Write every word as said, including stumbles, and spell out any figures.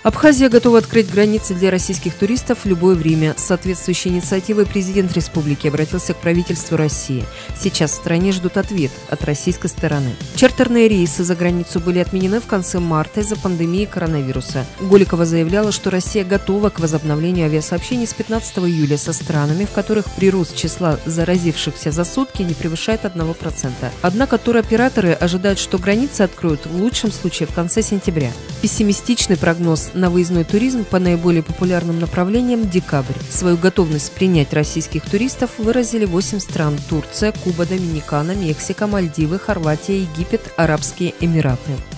Абхазия готова открыть границы для российских туристов в любое время. С соответствующей инициативой президент республики обратился к правительству России. Сейчас в стране ждут ответ от российской стороны. Чартерные рейсы за границу были отменены в конце марта из-за пандемии коронавируса. Голикова заявляла, что Россия готова к возобновлению авиасообщений с пятнадцатого июля со странами, в которых прирост числа заразившихся за сутки не превышает одного процента. Однако туроператоры ожидают, что границы откроют в лучшем случае в конце сентября. Пессимистичный прогноз на выездной туризм по наиболее популярным направлениям – декабрь. Свою готовность принять российских туристов выразили восемь стран – Турция, Куба, Доминикана, Мексика, Мальдивы, Хорватия, Египет, Арабские Эмираты.